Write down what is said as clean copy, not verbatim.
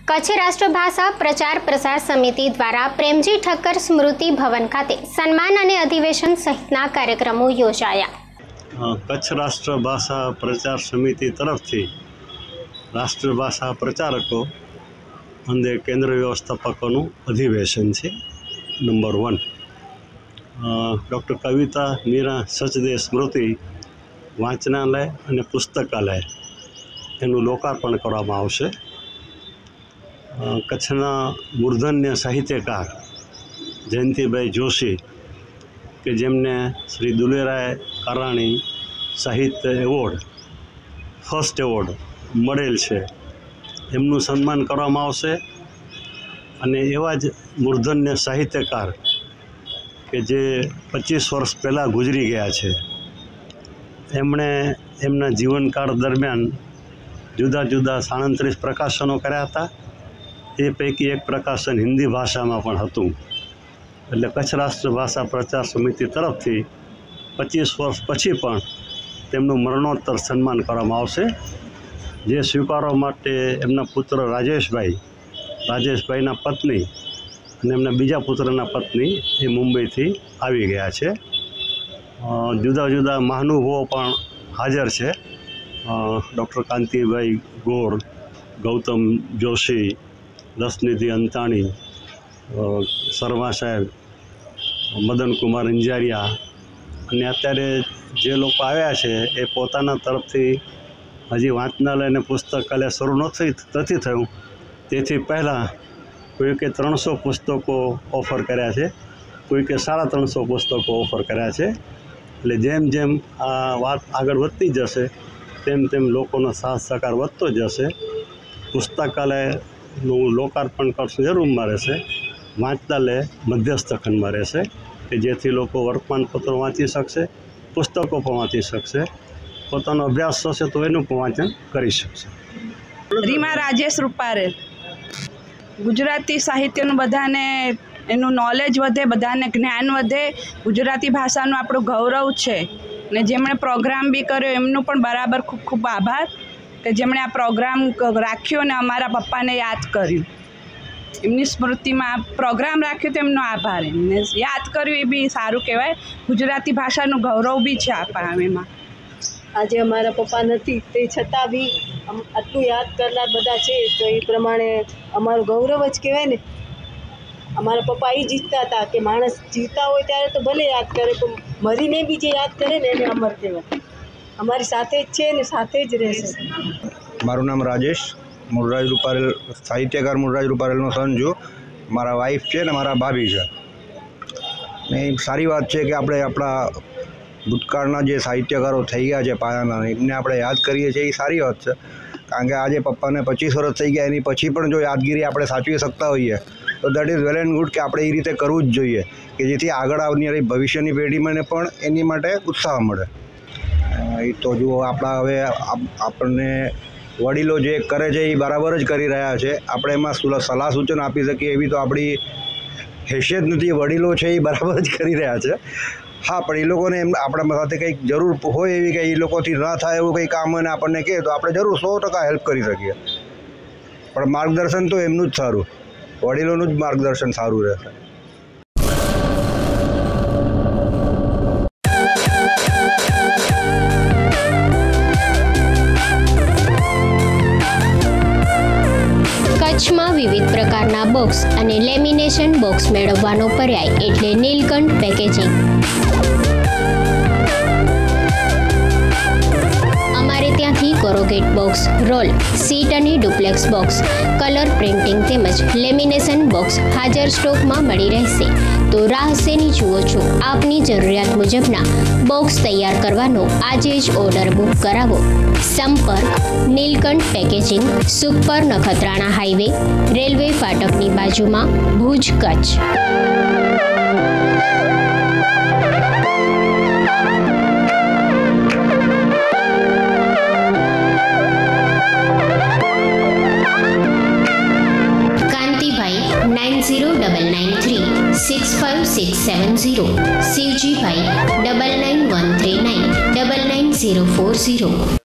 કચ્છ રાષ્ટ્રભાષા પ્રચાર પ્રસાર સમિતિ દ્વારા પ્રેમજી ઠક્કર સ્મૃતિ ભવન ખાતે સન્માન અને અધિવેશન સહિતના કાર્યક્રમો યોજાયા। કચ્છ રાષ્ટ્રભાષા પ્રચાર સમિતિ તરફથી રાષ્ટ્રભાષા પ્રચારકો અને કેન્દ્ર વ્યવસ્થાપકોનું અધિવેશન છે નંબર 1। ડૉક્ટર કવિતા મીરા સચદે સ્મૃતિ વાંચનાલય અને પુસ્તકાલય એનું લોકાર્પણ કરવામાં આવશે। કચ્છના મૂર્ધન્ય સાહિત્યકાર જયંતિભાઈ જોશી કે જેમને શ્રી દુલેરાય કારાણી સાહિત્ય એવોર્ડ ફર્સ્ટ એવોર્ડ મળેલ છે, એમનું સન્માન કરવામાં આવશે। અને એવા જ મૂર્ધન્ય સાહિત્યકાર કે જે 25 વર્ષ પહેલાં ગુજરી ગયા છે, એમણે એમના જીવનકાળ દરમિયાન જુદા જુદા 37 પ્રકાશનો કર્યા હતા। એ પૈકી એક પ્રકાશન હિન્દી ભાષામાં પણ હતું। એટલે કચ્છ રાષ્ટ્રભાષા પ્રચાર સમિતિ તરફથી 25 વર્ષ પછી પણ તેમનું મરણોત્તર સન્માન કરવામાં આવશે, જે સ્વીકારવા માટે એમના પુત્ર રાજેશભાઈના પત્ની અને એમના બીજા પુત્રના પત્ની એ મુંબઈથી આવી ગયા છે। જુદા જુદા મહાનુભાવો પણ હાજર છે। ડૉક્ટર કાંતિભાઈ ગોર, ગૌતમ જોશી, રસનિધિ અંતાણી, શર્મા સાહેબ, મદનકુમાર અંજારિયા, અને અત્યારે જે લોકો આવ્યા છે એ પોતાના તરફથી હજી વાંચનાલય અને પુસ્તકાલય શરૂ નથી થયું, તેથી પહેલાં કોઈકે 300 પુસ્તકો ઓફર કર્યા છે, કોઈકે 350 પુસ્તકો ઓફર કર્યા છે। એટલે જેમ જેમ આ વાત આગળ વધતી જશે તેમ તેમ લોકોનો સાથ સહકાર વધતો જશે। પુસ્તકાલયનું લોકાર્પણ કરશું એ રૂમમાં રહેશે, વાંચનાલય મધ્યસ્થ ખંડમાં રહેશે કે જેથી લોકો વર્તમાનપત્રો વાંચી શકશે, પુસ્તકો પણ વાંચી શકશે, પોતાનો અભ્યાસ થશે તો એનું પણ વાંચન કરી શકશે। રીમા રાજેશ રૂપારેલ। ગુજરાતી સાહિત્યનું બધાને એનું નોલેજ વધે, બધાને જ્ઞાન વધે, ગુજરાતી ભાષાનું આપણું ગૌરવ છે ને જેમણે પ્રોગ્રામ બી કર્યો એમનું પણ બરાબર ખૂબ ખૂબ આભાર કે જેમણે આ પ્રોગ્રામ રાખ્યો ને અમારા પપ્પાને યાદ કર્યું, એમની સ્મૃતિમાં પ્રોગ્રામ રાખ્યો તો એમનો આભાર, એમને યાદ કર્યું એ બી સારું કહેવાય। ગુજરાતી ભાષાનું ગૌરવ બી છે એમાં। આજે અમારા પપ્પા નથી તે છતાં બી આટલું યાદ કરનાર બધા છે, તો એ પ્રમાણે અમારું ગૌરવ જ કહેવાય ને। અમારા પપ્પા એ જીતતા હતા કે માણસ જીવતા હોય ત્યારે તો ભલે યાદ કરે, પણ મરીને બી જે યાદ કરે ને એને અમર કહેવાય। અમારી સાથે જ છે ને સાથે જ રહેશે। મારું નામ રાજેશ, મુરરાજ રૂપારેલ, સાહિત્યકાર મુરરાજ રૂપારેલનો સન છું। મારા વાઈફ છે ને મારા ભાભી છે, ને સારી વાત છે કે આપણે આપણા ભૂતકાળના જે સાહિત્યકારો થઈ ગયા છે પાયાના, એમને આપણે યાદ કરીએ છીએ, એ સારી વાત છે। કારણ કે આજે પપ્પાને 25 વર્ષ થઈ ગયા, એની પછી પણ જો યાદગીરી આપણે સાચવી શકતા હોઈએ તો that is well and good કે આપણે એ રીતે કરવું જ જોઈએ કે જેથી આગળ આવનારી ભવિષ્યની પેઢીને પણ એની માટે ઉત્સાહ મળે। એ તો જુઓ આપણા હવે આપણને વડીલો જે કરે છે એ બરાબર જ કરી રહ્યા છે, આપણે એમાં સલાહ સૂચન આપી શકીએ એવી તો આપણી હેસિયત નથી। વડીલો છે એ બરાબર જ કરી રહ્યા છે, હા, પણ એ લોકોને આપણા સાથે કંઈક જરૂર હોય એવી કે એ લોકોથી ન થાય એવું કંઈ કામ હોય ને આપણને કહે તો આપણે જરૂર 100% હેલ્પ કરી શકીએ, પણ માર્ગદર્શન તો એમનું જ સારું, વડીલોનું જ માર્ગદર્શન સારું રહેશે। કચ્છમાં વિવિધ પ્રકારના બોક્સ અને લેમિનેશન બોક્સ મેળવવાનો પર્યાય એટલે નીલકંઠ પેકેજિંગ। અમારે ત્યાંથી કોરોગેટ બોક્સ, રોલ, સીટ અને ડુપ્લેક્સ બોક્સ, કલર પ્રિન્ટિંગ તેમજ લેમિનેશન બોક્સ હાજર સ્ટોકમાં મળી રહેશે। તો રાહ શેની જુઓ છો? આપની જરૂરિયાત મુજબના બોક્સ તૈયાર કરવાનો આજે જ ઓર્ડર બુક કરાવો। સંપર્ક Nilkanth packaging, Sukhpar Nakhatrana highway, railway ફાટકની બાજુમાં, ભુજ, કચ્છ। કાંતિભાઈ 9099365670, શિવજીભાઈ 9913999040।